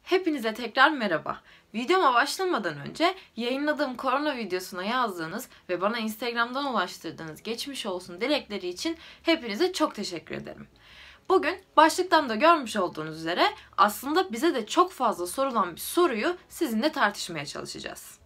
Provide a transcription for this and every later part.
Hepinize tekrar merhaba. Videoma başlamadan önce yayınladığım korona videosuna yazdığınız ve bana Instagram'dan ulaştırdığınız geçmiş olsun dilekleri için hepinize çok teşekkür ederim. Bugün başlıktan da görmüş olduğunuz üzere aslında bize de çok fazla sorulan bir soruyu sizinle tartışmaya çalışacağız.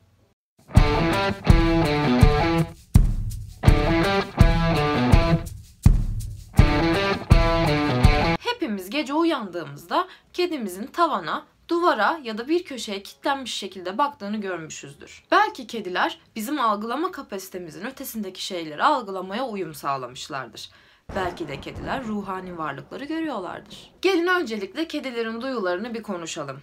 Hepimiz gece uyandığımızda kedimizin tavana, duvara ya da bir köşeye kilitlenmiş şekilde baktığını görmüşüzdür. Belki kediler bizim algılama kapasitemizin ötesindeki şeyleri algılamaya uyum sağlamışlardır. Belki de kediler ruhani varlıkları görüyorlardır. Gelin öncelikle kedilerin duyularını bir konuşalım.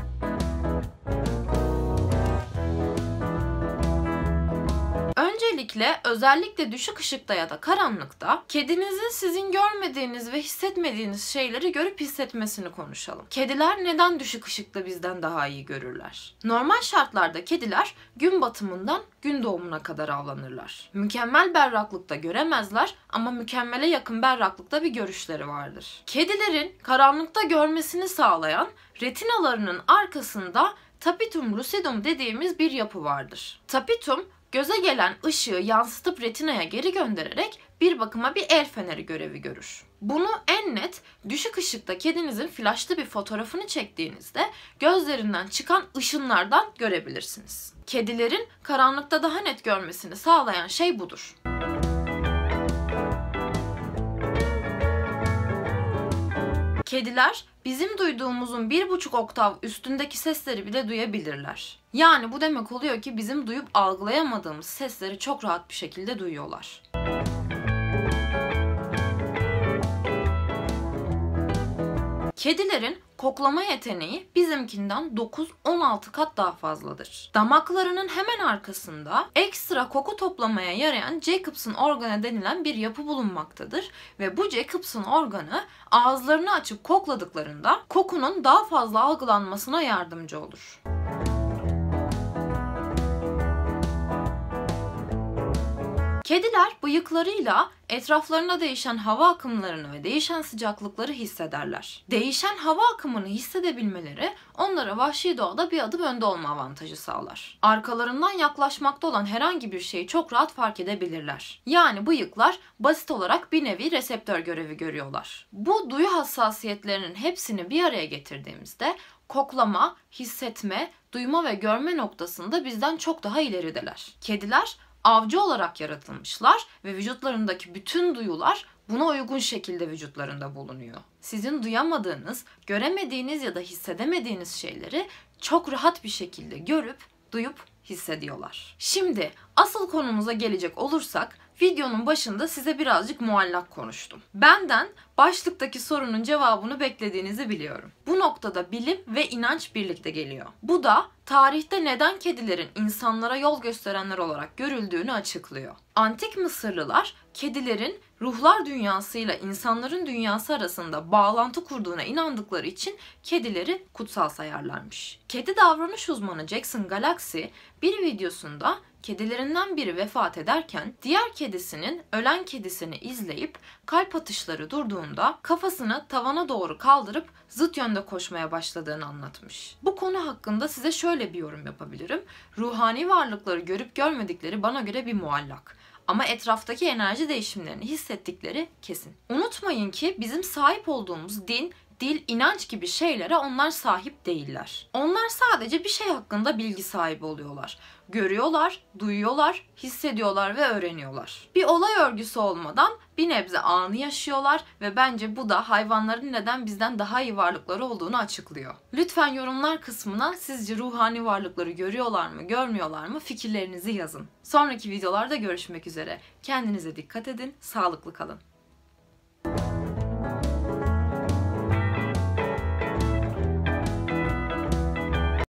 Öncelikle özellikle düşük ışıkta ya da karanlıkta kedinizin sizin görmediğiniz ve hissetmediğiniz şeyleri görüp hissetmesini konuşalım. Kediler neden düşük ışıkta bizden daha iyi görürler? Normal şartlarda kediler gün batımından gün doğumuna kadar avlanırlar. Mükemmel berraklıkta göremezler ama mükemmele yakın berraklıkta bir görüşleri vardır. Kedilerin karanlıkta görmesini sağlayan retinalarının arkasında tapetum lucidum dediğimiz bir yapı vardır. Tapetum göze gelen ışığı yansıtıp retinaya geri göndererek bir bakıma bir el feneri görevi görür. Bunu en net düşük ışıkta kedinizin flaşlı bir fotoğrafını çektiğinizde gözlerinden çıkan ışınlardan görebilirsiniz. Kedilerin karanlıkta daha net görmesini sağlayan şey budur. Kediler bizim duyduğumuzun 1,5 oktav üstündeki sesleri bile duyabilirler. Yani bu demek oluyor ki bizim duyup algılayamadığımız sesleri çok rahat bir şekilde duyuyorlar. Kedilerin koklama yeteneği bizimkinden 9-16 kat daha fazladır. Damaklarının hemen arkasında ekstra koku toplamaya yarayan Jacobson organı denilen bir yapı bulunmaktadır ve bu Jacobson organı ağızlarını açıp kokladıklarında kokunun daha fazla algılanmasına yardımcı olur. Kediler bıyıklarıyla etraflarına değişen hava akımlarını ve değişen sıcaklıkları hissederler. Değişen hava akımını hissedebilmeleri onlara vahşi doğada bir adım önde olma avantajı sağlar. Arkalarından yaklaşmakta olan herhangi bir şeyi çok rahat fark edebilirler. Yani bıyıklar basit olarak bir nevi reseptör görevi görüyorlar. Bu duyu hassasiyetlerinin hepsini bir araya getirdiğimizde koklama, hissetme, duyma ve görme noktasında bizden çok daha ilerideler. Kediler avcı olarak yaratılmışlar ve vücutlarındaki bütün duyular buna uygun şekilde vücutlarında bulunuyor. Sizin duyamadığınız, göremediğiniz ya da hissedemediğiniz şeyleri çok rahat bir şekilde görüp, duyup hissediyorlar. Şimdi asıl konumuza gelecek olursak videonun başında size birazcık muallak konuştum. Benden başlıktaki sorunun cevabını beklediğinizi biliyorum. Bu noktada bilim ve inanç birlikte geliyor. Bu da tarihte neden kedilerin insanlara yol gösterenler olarak görüldüğünü açıklıyor. Antik Mısırlılar kedilerin ruhlar dünyasıyla insanların dünyası arasında bağlantı kurduğuna inandıkları için kedileri kutsal sayarlarmış. Kedi davranış uzmanı Jackson Galaxy bir videosunda kedilerinden biri vefat ederken diğer kedisinin ölen kedisini izleyip kalp atışları durduğunda kafasını tavana doğru kaldırıp zıt yönde koşmaya başladığını anlatmış. Bu konu hakkında size şöyle bir yorum yapabilirim. Ruhani varlıkları görüp görmedikleri bana göre bir muallak. Ama etraftaki enerji değişimlerini hissettikleri kesin. Unutmayın ki bizim sahip olduğumuz din, dil, inanç gibi şeylere onlar sahip değiller. Onlar sadece bir şey hakkında bilgi sahibi oluyorlar. Görüyorlar, duyuyorlar, hissediyorlar ve öğreniyorlar. Bir olay örgüsü olmadan bir nebze anı yaşıyorlar ve bence bu da hayvanların neden bizden daha iyi varlıkları olduğunu açıklıyor. Lütfen yorumlar kısmına sizce ruhani varlıkları görüyorlar mı, görmüyorlar mı fikirlerinizi yazın. Sonraki videolarda görüşmek üzere. Kendinize dikkat edin, sağlıklı kalın.